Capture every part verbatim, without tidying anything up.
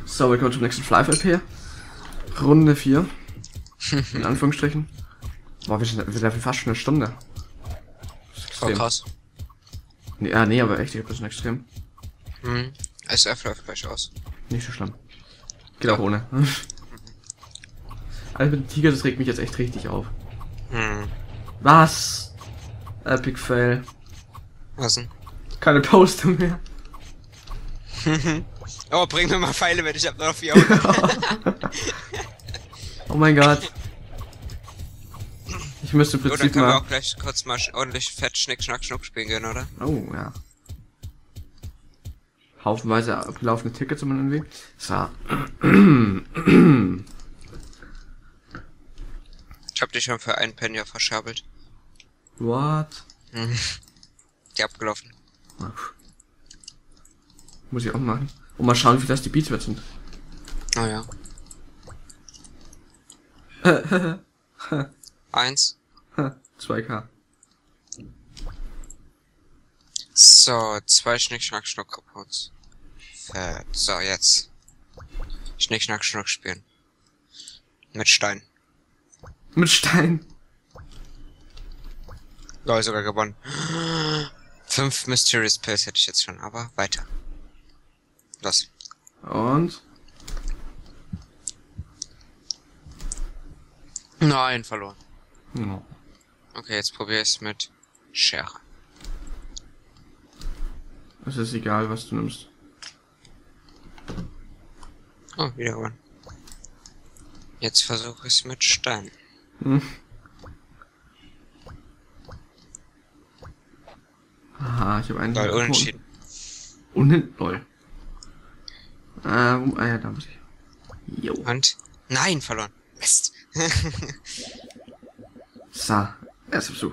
So, willkommen zum nächsten Fly F P. Runde vier. In Anführungsstrichen. Boah, wir sind, wir sind fast schon eine Stunde. Voll krass. Nee, ah, nee, aber echt, ich hab das extrem. Mhm. S F läuft gleich aus. Nicht so schlimm. Geht auch ohne. Also mit dem Tiger, das regt mich jetzt echt richtig auf. Hm. Was? Epic Fail. Was denn? Keine Poster mehr. Oh, bring mir mal Pfeile mit, ich hab nur noch vierhundert. Oh mein Gott. Ich müsste im So, dann Prinzip können wir mal... auch gleich kurz mal sch- ordentlich fett Schnick, Schnack, Schnuck spielen gehen, oder? Oh, ja. Haufenweise abgelaufene Tickets um den Weg. So. Ich hab dich schon für einen Penny verscherbelt. What? Mhm. Die abgelaufen. Muss ich auch machen. Und mal schauen, wie das die Beats wert sind. Oh ja. Eins. zwei K. So, zwei Schnick, Schnack, Schnuck kaputt. Fett. So, jetzt. Schnick, Schnack, Schnuck spielen. Mit Stein. Mit Stein. Lol, sogar gewonnen. Fünf Mysterious Pills hätte ich jetzt schon, aber weiter. Los. Und? Nein, verloren. No. Okay, jetzt probiere ich es mit Schere. Es ist egal, was du nimmst. Oh, wieder gewonnen. Jetzt versuche ich es mit Stein. Hm. Aha, ich habe einen... Lol, unentschieden. Unentschieden? Lol. Ähm, ah ja, da muss ich. Jo. Und? Nein, verloren. Mist. So, erster Versuch.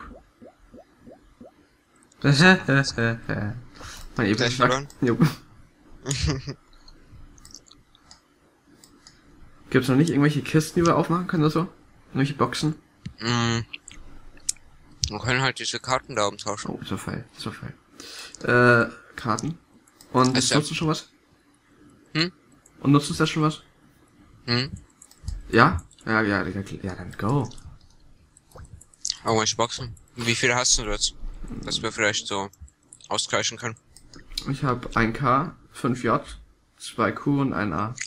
Mein Gleich verloren? Jo. Gibt's noch nicht irgendwelche Kisten, die wir aufmachen können oder so? Irgendwelche Boxen? Mm. Wir können halt diese Karten da umtauschen. Oh, so feil, so feil. Äh, Karten. Und Ist ja- nutzt du schon was? Hm? Und nutzt du das schon was? Hm? Ja? Ja, ja, ja, ja, dann go. Irgendwelche Boxen. Wie viele hast du jetzt? Dass wir vielleicht so ausgleichen können. Ich habe ein K, fünf J, zwei Q und ein A.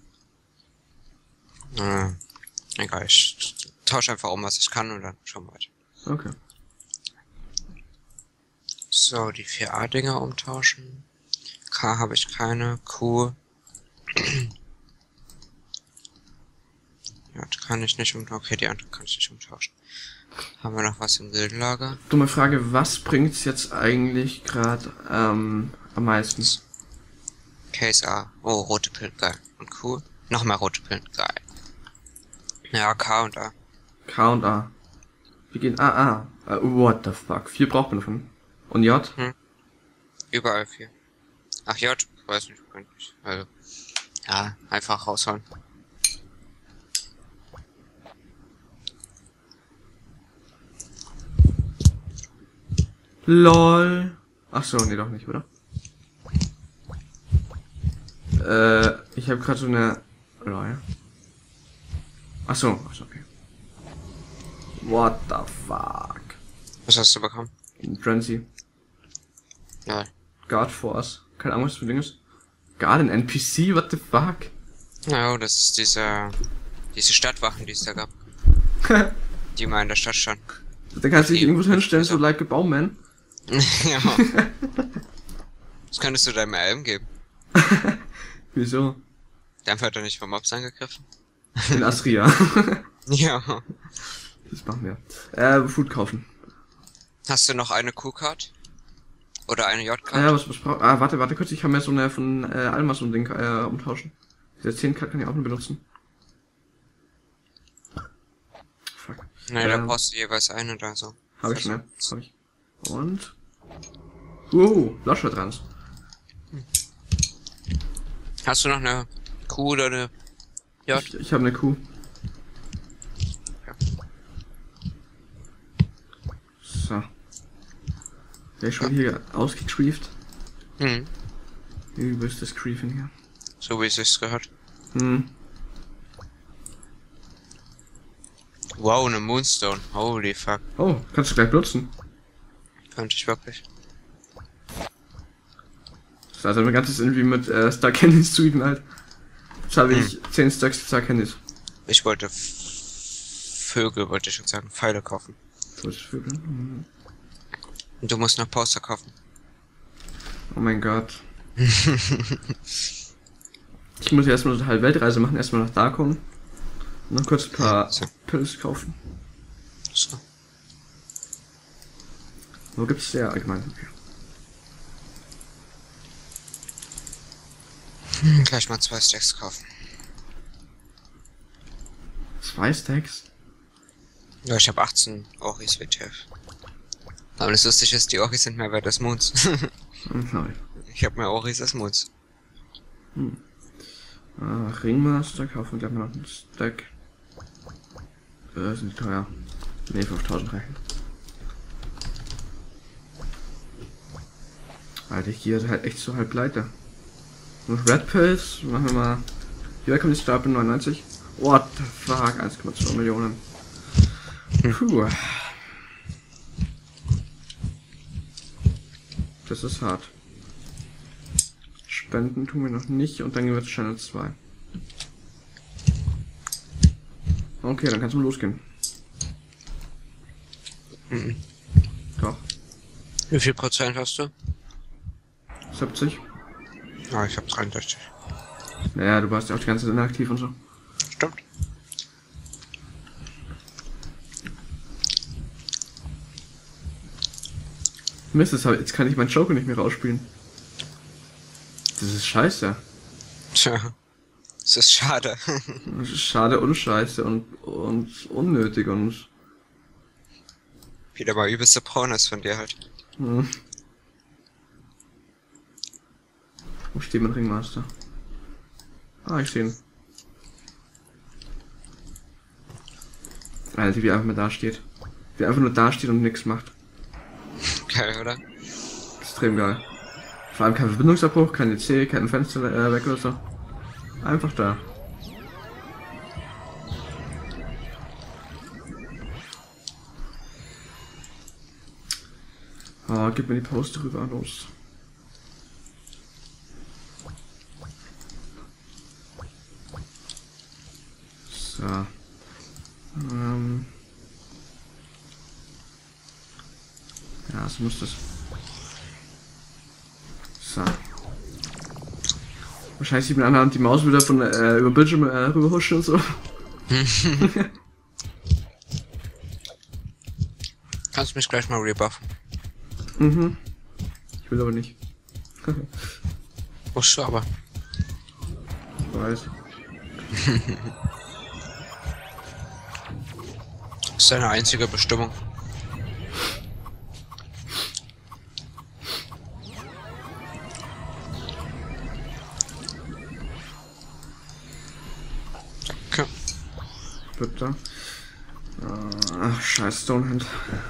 Äh, egal, ich tausche einfach um, was ich kann und dann schauen wir weiter. Okay. So, die vier A-Dinger umtauschen. K habe ich keine. Q. Ja, die kann ich nicht umtauschen. Okay, die andere kann ich nicht umtauschen. Haben wir noch was im Gildenlager? Dumme Frage, was bringt's jetzt eigentlich gerade ähm, am meisten? Case A. Oh, rote Pillen, geil. Und Q. Noch mehr rote Pillen, geil. Ja, K und A. K und A. Wir gehen A, A. Uh, what the fuck? Vier braucht man davon. Und J? Überall vier. Ach, J? Ich weiß nicht, könnte ich. Also, ja, einfach raushauen. LOL. Ach so, nee, doch nicht, oder? Äh, ich habe gerade so eine... LOL. Ach so, ach so, okay. What the fuck? Was hast du bekommen? Frenzy. Ja. Guard Force. Keine Ahnung, was das für ein Ding ist. Guard ein N P C? What the fuck? Ja, das ist diese, diese Stadtwachen, die es da gab. Die mal in der Stadt standen. Da kannst du dich Die- irgendwo hinstellen, so like a Bauman. Ja. Das könntest du deinem R M geben. Wieso? Der hat er nicht vom Mobs angegriffen. In Astria. Ja. Das machen wir. Äh, Food kaufen. Hast du noch eine Q-Card? Oder eine Ah J-Card? ja, was, was braucht... Ah, warte, warte kurz, ich kann mir so eine von äh, Alma so ein Ding äh, umtauschen. Diese zehn Card kann ich auch nur benutzen. Fuck. Nee, da ähm, brauchst du jeweils eine oder so. Hab ich schon, ja. Hab ich. Und... Uh, Loschvertrans. Hast du noch eine Q oder eine J? Ich, ich habe eine Kuh. Ja. So. Der ist schon hier ausgecreeft. Hm. Übelstes Creefen hier. So wie es sich gehört. Hm. Wow, eine Moonstone. Holy fuck. Oh, kannst du gleich benutzen. Könnte ich wirklich. Das ist also mein ganzes irgendwie mit äh, Star Candies zu halt. Jetzt habe ich hm. zehn Stacks Star Candies. Ich wollte Vögel, wollte ich schon sagen, Pfeile kaufen. Du willst Vögel? Mhm. Und du musst noch Poster kaufen. Oh mein Gott. Ich muss erstmal so eine Weltreise machen, erstmal nach da kommen. Und dann kurz ein paar so. Pilze kaufen. So. Wo gibt's der allgemein? Okay. Hm, gleich mal zwei Stacks kaufen. Zwei Stacks? Ja, ich habe achtzehn Oris W T F. Aber das Lustige ist, die Oris sind mehr wert als Moons. Nein. Ich habe mehr Oris als Moons. Hm. Ah, Ringmaster kaufen wir gleich mal noch einen Stack. Äh, sind die teuer. Ne, fünftausend reichen. Alter, hier halt echt so halb pleite. Noch Red Pills, machen wir mal. Hier kommt die Stapel neunundneunzig. What the fuck, eins Komma zwei Millionen. Puh. Das ist hart. Spenden tun wir noch nicht und dann gehen wir zu Channel zwei. Okay, dann kannst du mal losgehen. Mhm. Doch. Wie viel Prozent hast du? siebzig. Ah, ich hab dreiundsechzig. Naja, du warst ja auch die ganze Zeit inaktiv und so. Stimmt. Mist, jetzt kann ich meinen Joker nicht mehr rausspielen. Das ist scheiße. Tja, das ist schade. Das ist schade und scheiße und, und unnötig und... Wieder mal übelste Pornos von dir halt. Hm. Wo steht mein Ringmaster? Ah, ich sehe ihn. Alter, wie er einfach mal da steht. Wie er einfach nur da steht und nichts macht. Geil, oder? Extrem geil. Vor allem kein Verbindungsabbruch, kein D C, kein Fenster äh, weg oder so. Einfach da. Oh, gib mir die Poster rüber, los. So. Ähm. Ja, so muss das. So. Wahrscheinlich sieht man anhand die Maus wieder von äh, über Bildschirm äh, rüberhuschen und so. Kannst du mich gleich mal rebuffen? Mhm. Ich will aber nicht. Musst du aber. Ich weiß. Das ist deine einzige Bestimmung. Danke. Bitte. Ach, scheiß Stonehand.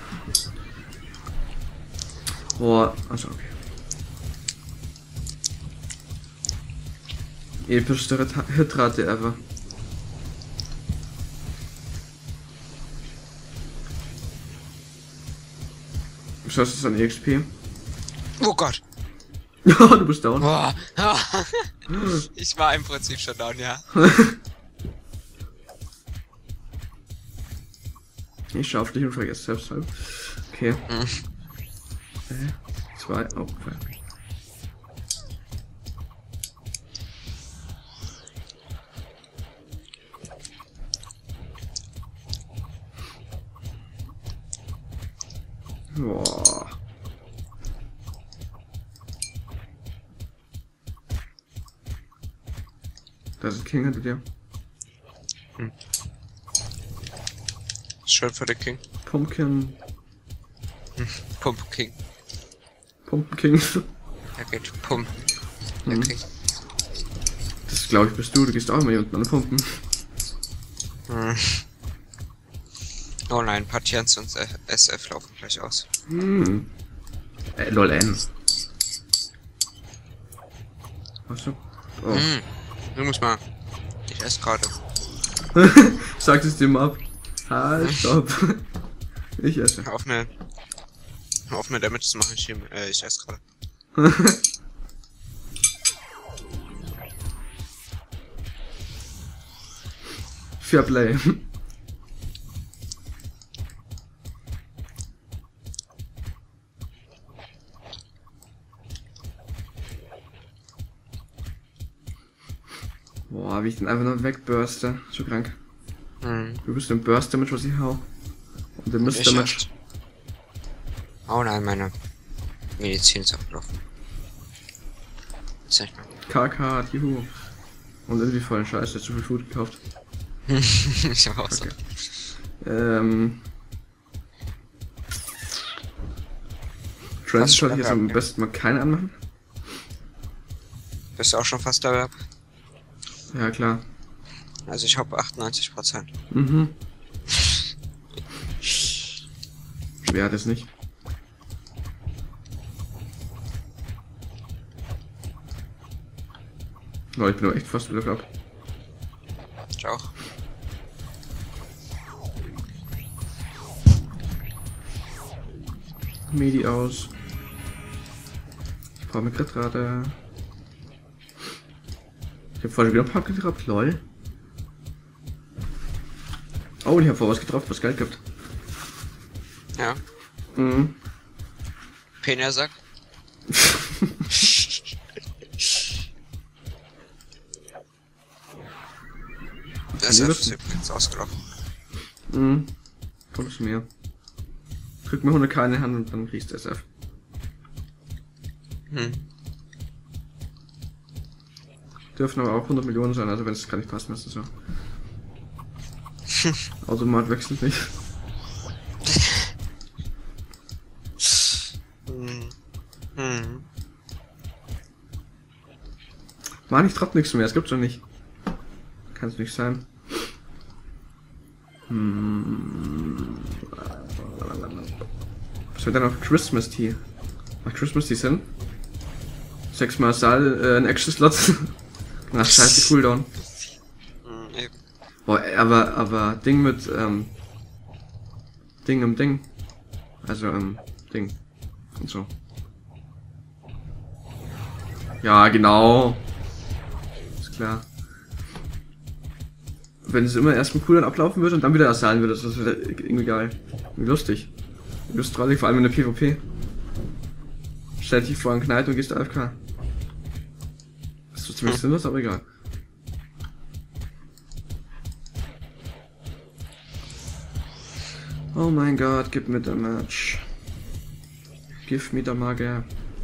Boah, also okay. Epischste Hitrate ever. Was ist das an E X P? Oh Gott! Ja, du bist down. Boah. Ich war im Prinzip schon down, ja. Ich schau auf dich und vergesse selbst halb. Okay. Mhm. Äh, zwei, oh, okay. Boah. Das ist King hinter dir. Hm. Schön für den King. Pumpkin. Hm. Pump King. Pumpkin King. Er geht pumpen. Hm. Der King. Das glaube ich bist du, du gehst auch immer hier unten an Pumpen. Hm. Oh nein, Patienz und S F laufen gleich aus. Hm. Äh, lol, N. Achso. Oh. Hm. Du musst mal. Ich esse gerade. Sagt es dem ab. Halt, stopp. Ich esse. Hör auf mir. Hör auf mir Damage zu machen, ich, äh, ich esse gerade. Fair Play. Boah, wie ich den einfach nur wegburste. So krank. Hm. Du bist ein Burst Damage, was ich hau. Und der Mist Ich Damage. echt. Oh nein, meine Medizin ist abgelaufen. Zeig mal. K K, juhu. Und irgendwie voll ein Scheiß, der zu viel Food gekauft. Ich hab auch so. Okay. Ähm. Trans sollte ich jetzt am besten mal keine anmachen. Bist du auch schon fast dabei? Ja, klar. Also ich habe achtundneunzig Prozent. Mhm. Schwer hat es nicht. Oh, ich bin aber echt fast wieder ab. Ich auch. Medi aus. Ich brauche mir Kritrate. Ich hab vorhin wieder ein paar getrabt, lol. Oh, ich hab vor was getroffen, was Geld gibt. Ja. Mhm. Penersack. Der ist Nee, übrigens ausgelaufen. Mhm. Komm zu mir. Drück mir hundert K in die Hand und dann kriegst du S F. Hm. Dürfen aber auch hundert Millionen sein, also wenn es gar nicht passt, ist es so. Automat wechselt nicht. Hm. Hm. Mann, ich trapp nichts mehr, es gibt's doch nicht. Kann's nicht sein. Hm. Was wird dann auf Christmas Tea? Macht Christmas Tea Sinn? Sechsmal Saal, äh, ein Action Slot. Ach, scheiße, Cooldown. Hm, eben. Boah, aber, aber, Ding mit, ähm, Ding im Ding. Also, ähm, Ding. Und so. Ja, genau. Ist klar. Wenn es immer erst mit Cooldown ablaufen würde und dann wieder ersahlen würde, das wäre irgendwie geil. Wie lustig. Lustig, vor allem in der PvP. Stell dich vor einen Knall und gehst A F K. Das ist so ziemlich sinnlos, aber egal. Oh mein Gott, gib mir Damage. Give me Damage.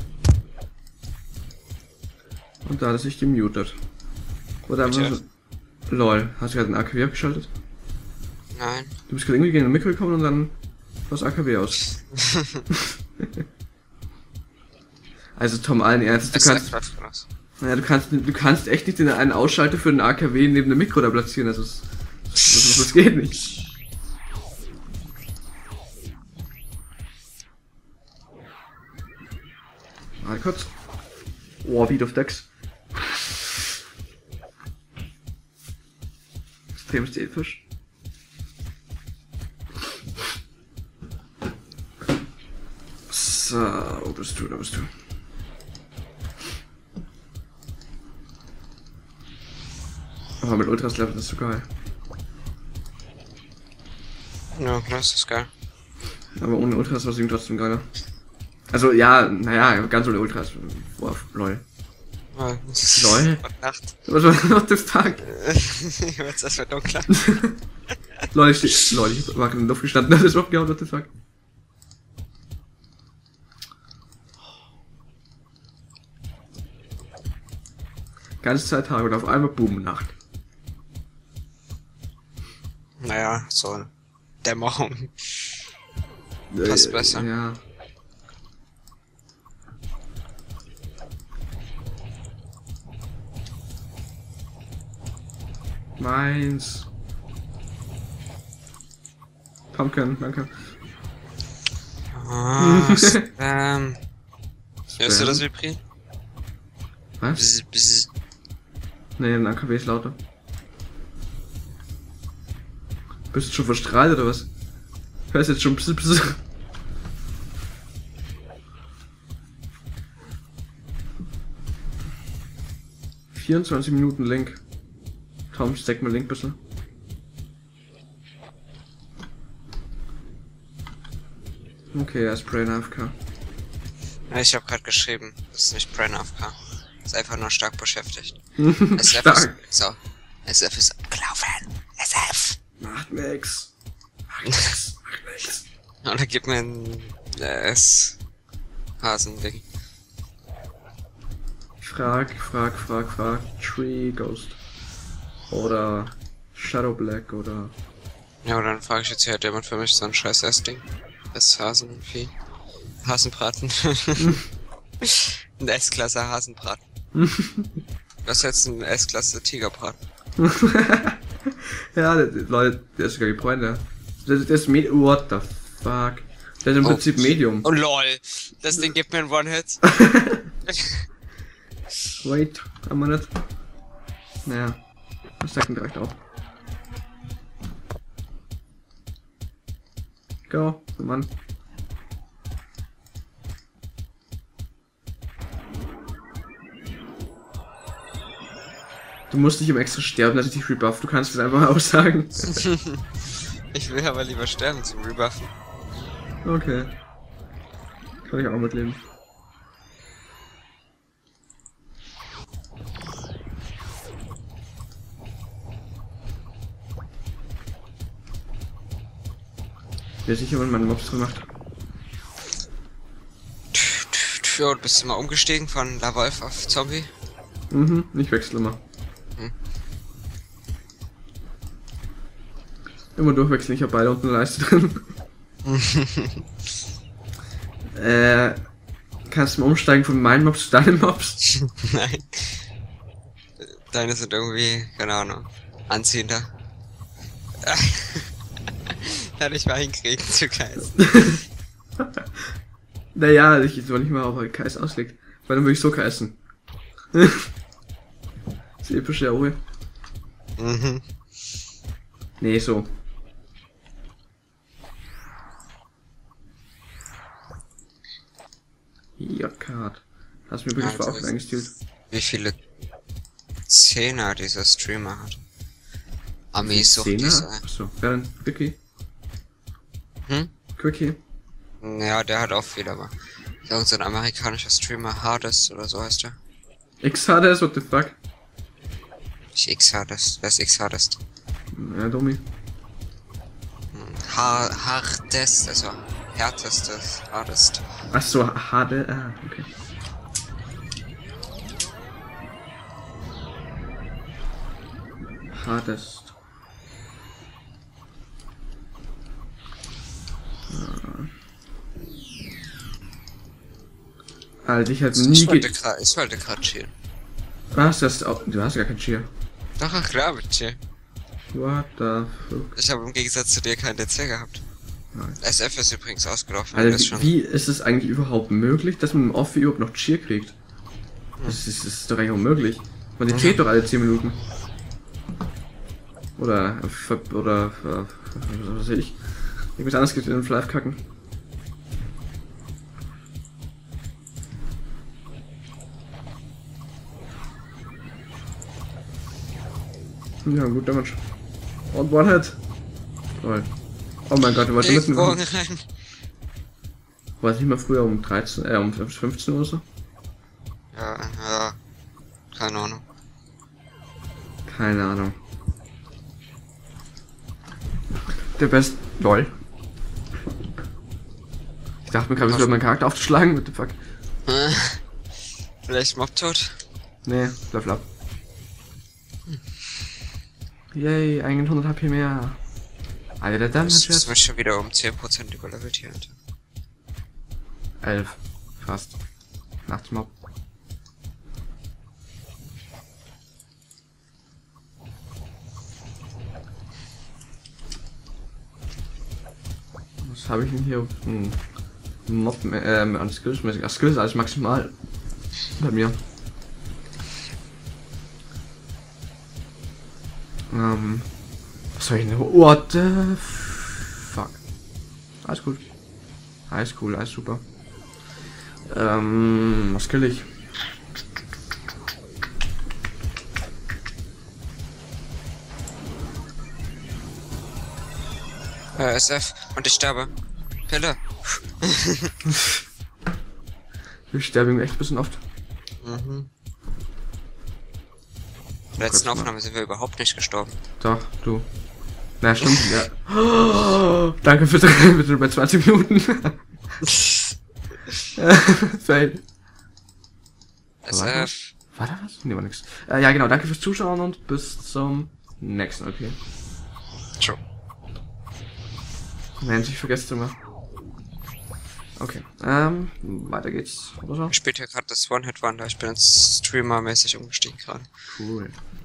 Und da hat er sich gemutet. Oder einfach so. Lol, hast du gerade den A K W abgeschaltet? Nein. Du bist gerade irgendwie gegen den Mikro gekommen und dann war das A K W aus. Also Tom, allen Ernstes, du Es kannst, sagt was. naja, du kannst, du kannst echt nicht den einen Ausschalter für den A K W neben dem Mikro da platzieren, also das, das, das geht nicht. Mal kurz. Oh, Beat of Decks. Extrem Stilfisch. So, wo bist du, da bist du. Aber mit Ultras Level ist so geil. Ja, das ist geil. Aber ohne Ultras war es irgendwie trotzdem geiler. Also ja, naja, ganz ohne Ultras. Boah, lol. Oh, Lol. Gute Nacht. Was war noch das Tag? Jetzt ist es dunkler. Lol, ich steh, lol, ich war in der Luft gestanden, das ist überhaupt gehauen, was das sagt. Ganze Zeit Tag und auf einmal Boom, Nacht. Naja, so Dämmerung. Passt Äh, besser. Ja. Meins. Pumpkin, danke. Ah, Spam. Hörst du das Vibri? Was? Bzz, bzz. Nee, ein A K W ist lauter. Bist du schon verstrahlt oder was? Hörst jetzt schon pss, pss. vierundzwanzig Minuten Link. Tom, steck mal Link bitte. Okay, er ist Brain A F K. Ja, ich habe gerade geschrieben, das ist nicht Brain A F K. Ist einfach nur stark beschäftigt. Stark. Ist, so. S F ist gelaufen. S F. Macht nix. Macht nix. Macht nix. Oder gib mir ein äh, S. Hasending. Frag, frag, frag, frag. Tree Ghost. Oder Shadow Black oder. Ja, aber dann frage ich jetzt hier, hat jemand für mich so ein scheiß S-Ding? Das Hasenvieh. Hasenbraten. Ein S-Klasse Hasenbraten. Das ist jetzt ein S-Klasse Tigerbraten. Ja, der, der, Leute, der ist sogar gebräunt, ja. Der, der ist Medium. What the fuck? Der ist im Oh. Prinzip Medium. Oh lol. Das Ding gibt mir einen One-Hit. Wait, a minute. Naja. Das sagt ihn direkt auf. Go, Mann. Du musst nicht im extra sterben, dass ich dich rebuff. Du kannst es einfach aussagen. Ich will aber lieber sterben zum Rebuffen. Okay. Kann ich auch mitleben. Wer sicher, wenn man Mobs drin macht. Ja, bist du mal umgestiegen von La Wolf auf Zombie? Mhm, ich wechsle immer. Hm. Immer durchwechseln, ich habe beide unten eine Leiste drin. äh, kannst du mal umsteigen von meinen Mobs zu deinen Mobs? Nein. Deine sind irgendwie, keine Ahnung, anziehender. Kann ich mal hinkriegen zu Kais. Naja, ich jetzt nicht mal auf K S auslegt. Weil dann würde ich so K S'en. Das ist epische Aue. Mhm. Nee, so. Ja, Card. Hast mir übrigens Ja, auch das eingestielt. Wie viele Zehner dieser Streamer hat? Armee sucht diese. Achso, wer denn? Quickie? Hm? Quickie? Ja, der hat auch viel, aber irgend so ein amerikanischer Streamer, Hardest oder so heißt er. X-Hades, what the fuck? Nicht X-Hardest, wer ist X-Hardest? Ja, Domi. Ha Hardest, also härtestes, Hardest. Achso, Hade, ah, okay. Hardest. Alter, ich hätte nie Ich wollte ge... gerade, ich wollte gerade chillen. Was? Du hast, auch, du hast gar kein Cheer. Doch, ach klar, mit chill. What the fuck? Ich habe im Gegensatz zu dir keinen D C gehabt. Nein. S F ist übrigens ausgelaufen. Alter, das wie, schon. wie ist es eigentlich überhaupt möglich, dass man im Off überhaupt noch Cheer kriegt? Das ist, das ist doch eigentlich unmöglich. Man die Mhm. doch alle zehn Minuten. Oder, oder, oder was weiß ich. Irgendwas anderes gibt in den Live kacken. Ja, gut Damage. Und One-Hit. Toll. Oh mein Gott, du warst mitten. Bogen rein. War es nicht mal früher um dreizehn, äh, um fünfzehn oder so? Ja, ja. Keine Ahnung. Keine Ahnung. Der Best. Lol. Ich dachte mir gerade, ich würde meinen Charakter aufzuschlagen. What the fuck? Vielleicht Mobtot? Nee, bleib ab. Yay, hundert H P mehr. Alter, dann Das hat ist mich schon wieder um zehn Prozent überlevelt hier, Alter. elf. Fast. Nachtsmob. Was habe ich denn hier? Hm. Mob, ähm, an Skills-mäßig. Ach, Skills alles maximal. Bei mir. Ähm. Was soll ich denn? What the fuck? Alles gut. Alles cool, alles super. Ähm, was kill ich? Äh, S F. Und ich sterbe. Pille. Ich sterbe echt ein bisschen oft. Mhm. In der letzten Aufnahme sind wir überhaupt nicht gestorben. Doch, du. Na, stimmt, ja. Oh, danke für bitte bei zwanzig Minuten. Fail. S F. War da was? Nee, war nix. Äh, ja, genau, danke fürs Zuschauen und bis zum nächsten L P. Ciao. Mensch, ich vergesse immer. Okay, ähm, weiter geht's. Oder so? Ich spiele hier gerade das One-Hit-Wonder. Ich bin jetzt Streamer-mäßig umgestiegen gerade. Cool.